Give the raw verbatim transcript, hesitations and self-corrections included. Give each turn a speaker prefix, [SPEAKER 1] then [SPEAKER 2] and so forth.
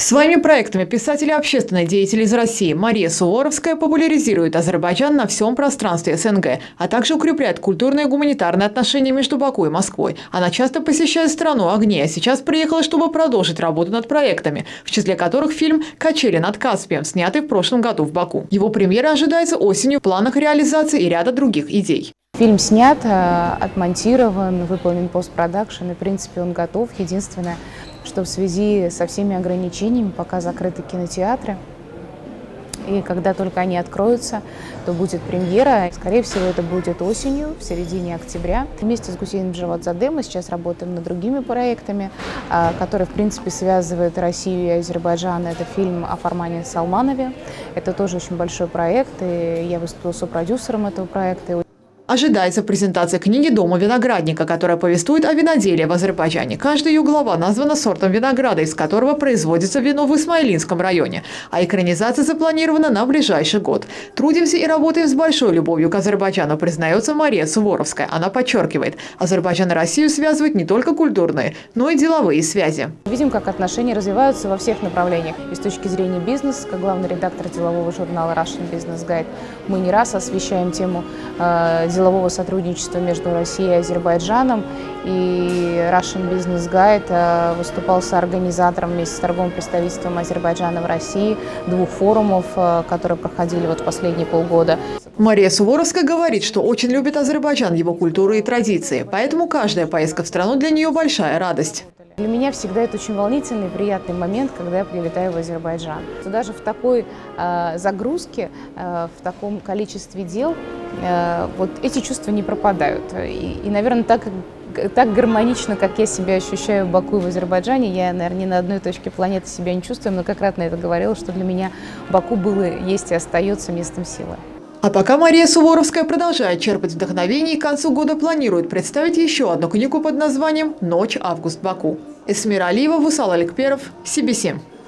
[SPEAKER 1] Своими проектами писатели и общественные деятели из России Мария Суворовская популяризирует Азербайджан на всем пространстве СНГ, а также укрепляет культурные и гуманитарные отношения между Баку и Москвой. Она часто посещает страну огней, а сейчас приехала, чтобы продолжить работу над проектами, в числе которых фильм «Качели над Каспием», снятый в прошлом году в Баку. Его премьера ожидается осенью в планах реализации и ряда других идей.
[SPEAKER 2] Фильм снят, отмонтирован, выполнен постпродакшн, и в принципе он готов. Единственное, что в связи со всеми ограничениями пока закрыты кинотеатры. И когда только они откроются, то будет премьера. Скорее всего, это будет осенью, в середине октября. Вместе с Гусейном Джавадзаде мы сейчас работаем над другими проектами, которые, в принципе, связывают Россию и Азербайджан. Это фильм о Фармане Салманове. Это тоже очень большой проект, и я выступила сопродюсером этого проекта.
[SPEAKER 1] Ожидается презентация книги «Дома виноградника», которая повествует о виноделии в Азербайджане. Каждая ее глава названа сортом винограда, из которого производится вино в Исмаилинском районе. А экранизация запланирована на ближайший год. Трудимся и работаем с большой любовью к Азербайджану, признается Мария Суворовская. Она подчеркивает, Азербайджан и Россию связывают не только культурные, но и деловые связи.
[SPEAKER 2] Видим, как отношения развиваются во всех направлениях. И с точки зрения бизнеса, как главный редактор делового журнала Russian Business Guide, мы не раз освещаем тему э, делового сотрудничества между Россией и Азербайджаном, и Russian Business Guide выступал соорганизатором вместе с торговым представительством Азербайджана в России двух форумов, которые проходили вот последние полгода.
[SPEAKER 1] Мария Суворовская говорит, что очень любит Азербайджан, его культуру и традиции, поэтому каждая поездка в страну для нее большая радость.
[SPEAKER 2] Для меня всегда это очень волнительный и приятный момент, когда я прилетаю в Азербайджан. Даже в такой э, загрузке, э, в таком количестве дел, э, вот эти чувства не пропадают. И, и наверное, так, так гармонично, как я себя ощущаю в Баку и в Азербайджане, я, наверное, ни на одной точке планеты себя не чувствую, но как раз на это говорила, что для меня Баку было, есть и остается местом силы.
[SPEAKER 1] А пока Мария Суворовская продолжает черпать вдохновение и к концу года планирует представить еще одну книгу под названием «Ночь, август, Баку». Эсмира Алиева, Вусал Аликперов, Си Би Си.